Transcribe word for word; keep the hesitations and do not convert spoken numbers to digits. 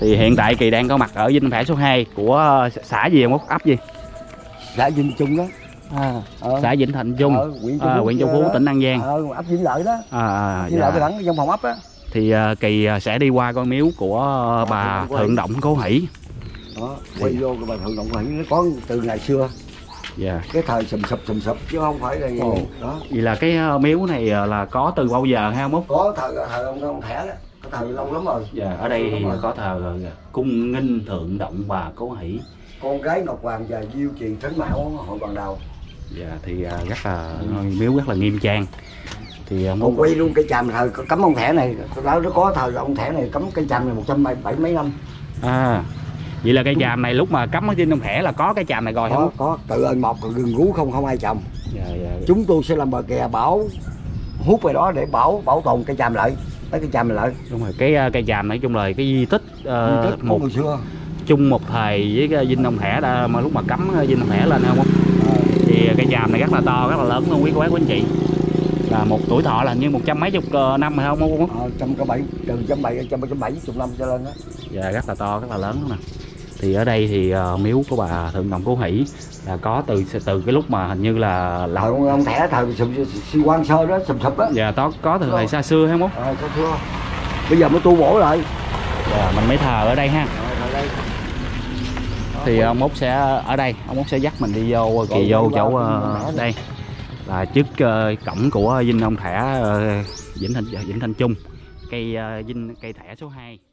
Thì hiện tại Kỳ đang có mặt ở dinh thẻ số hai của xã gì không, ấp gì? Xã Vinh Trung đó. À, ờ. xã Vĩnh Thạnh Trung, ờ, huyện Châu à, Phú, huyện Châu Phú, tỉnh An Giang. Ờ, ấp Vĩnh Lợi đó. À, à, Vĩnh dạ. Lợi thẳng trong phòng ấp á. Thì uh, Kỳ sẽ đi qua coi miếu của uh, bà Thượng Động Cố Hỷ. Đó, quay vô cái bà Thượng Động Cố Hỷ nó có từ ngày xưa. Dạ. Cái thời sùm sụp sùm sụp chứ không phải là gì. Ồ. Đó. Vậy là cái uh, miếu này uh, là có từ bao giờ hay không? Có thời thời ông ông thẻ đó, có thời lâu lắm rồi. Dạ, ở đây thì có thờ uh, cung nghinh Thượng Động bà Cố Hỷ. Con gái Ngọc Hoàng và Diêu Trì Thánh Mão hội bằng đầu. Dạ, thì uh, rất là ừ. miếu rất là nghiêm trang. Thì uh, còn quay luôn cây tràm thời cấm ông thẻ này, đó nó có thời ông thẻ này cấm cây tràm này một trăm bảy mấy năm. À, vậy là cây tràm này lúc mà cấm ở trên ông thẻ là có cái tràm này rồi có, không? Có, tự ơn một gừng gú không không ai trồng. Dạ, dạ. Chúng tôi sẽ làm bờ kè bảo hút về đó để bảo bảo tồn cây tràm lại, lấy cây tràm lại. Đúng rồi, cái cây tràm nói chung là cái di tích, uh, di tích một hồi xưa chung một thời với cái dinh ông thẻ đã, mà lúc mà cấm dinh ông thẻ lên không không? À. Thì cây tràm này rất là to, rất là lớn luôn quý cô bác quý anh chị. Là một tuổi thọ là như một trăm mấy chục năm hay không không? Ờ, trăm cái bảy từ trăm bảy trăm trăm bảy chục năm cho lên đó. Dạ, rất là to, rất là lớn nè. Thì ở đây thì uh, miếu của bà Thượng Động Cố Hỷ là có từ từ cái lúc mà hình như là thời ông, ông thẻ thời si quan sơ đó sụp sụp đó. Dạ, có có từ thời xa xưa hay không? Ờ, xa xưa. Bây giờ mới tu bổ lại. Dạ, mình mới thờ ở đây ha. Ờ, đây. Thì ông Út sẽ ở đây, ông Út sẽ dắt mình đi vô Kỳ vô chỗ uh, đây là trước uh, cổng của dinh ông thẻ uh, Vĩnh Thạnh Vĩnh Thạnh Trung, cây uh, dinh cây thẻ số hai.